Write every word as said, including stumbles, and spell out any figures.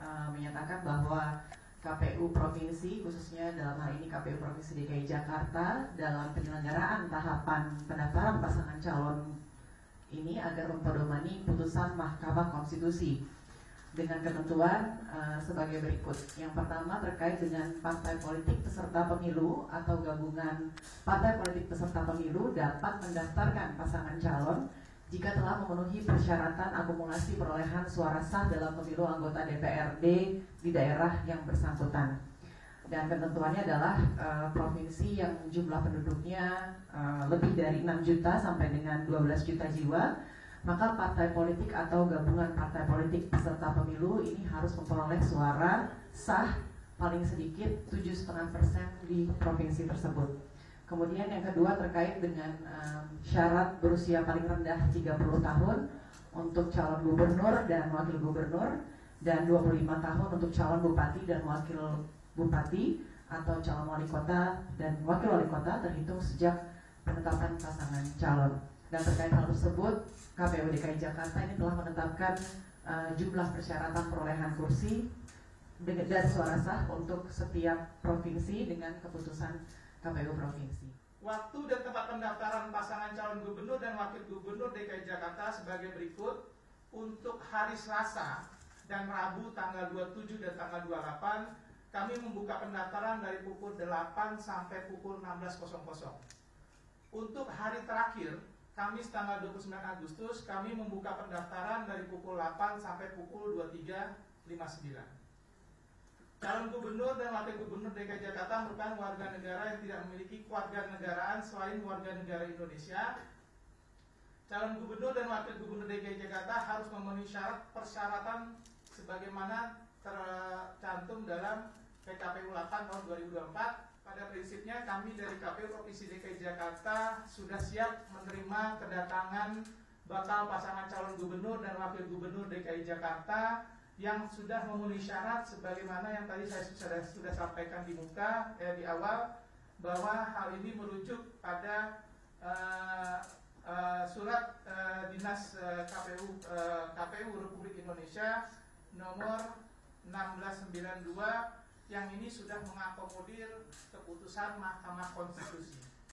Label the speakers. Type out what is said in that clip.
Speaker 1: uh, menyatakan bahwa K P U Provinsi, khususnya dalam hal ini K P U Provinsi D K I Jakarta, dalam penyelenggaraan tahapan pendaftaran pasangan calon ini agar mempedomani putusan Mahkamah Konstitusi dengan ketentuan uh, sebagai berikut. Yang pertama terkait dengan partai politik peserta pemilu atau gabungan partai politik peserta pemilu dapat mendaftarkan pasangan calon jika telah memenuhi persyaratan akumulasi perolehan suara sah dalam pemilu anggota D P R D di daerah yang bersangkutan. Dan ketentuannya adalah uh, provinsi yang jumlah penduduknya uh, lebih dari enam juta sampai dengan dua belas juta jiwa, maka partai politik atau gabungan partai politik peserta pemilu ini harus memperoleh suara sah paling sedikit tujuh koma lima persen di provinsi tersebut. Kemudian yang kedua terkait dengan um, syarat berusia paling rendah tiga puluh tahun untuk calon gubernur dan wakil gubernur, dan dua puluh lima tahun untuk calon bupati dan wakil bupati atau calon wali kota dan wakil wali kota terhitung sejak penetapan pasangan calon. Dan terkait hal tersebut, K P U D K I Jakarta ini telah menetapkan uh, jumlah persyaratan perolehan kursi dan suara sah untuk setiap provinsi dengan keputusan K P U Provinsi.
Speaker 2: Waktu dan tempat pendaftaran pasangan calon gubernur dan wakil gubernur D K I Jakarta sebagai berikut. Untuk hari Selasa dan Rabu tanggal dua puluh tujuh dan tanggal dua puluh delapan, kami membuka pendaftaran dari pukul delapan sampai pukul enam belas. Untuk hari terakhir, Kamis tanggal dua puluh sembilan Agustus, kami membuka pendaftaran dari pukul delapan sampai pukul dua puluh tiga lima puluh sembilan. Calon gubernur dan wakil gubernur D K I Jakarta merupakan warga negara yang tidak memiliki kewarganegaraan selain warga negara Indonesia. Calon gubernur dan wakil gubernur D K I Jakarta harus memenuhi syarat persyaratan sebagaimana tercantum dalam P K P U delapan tahun dua ribu dua puluh empat. Pada prinsipnya kami dari K P U Provinsi D K I Jakarta sudah siap menerima kedatangan bakal pasangan calon gubernur dan wakil gubernur D K I Jakarta yang sudah memenuhi syarat sebagaimana yang tadi saya sudah, sudah sampaikan di muka eh, di awal, bahwa hal ini merujuk pada uh, uh, surat uh, dinas uh, K P U uh, K P U Republik Indonesia nomor enam belas sembilan puluh dua yang ini sudah mengakomodir keputusan Mahkamah Konstitusi.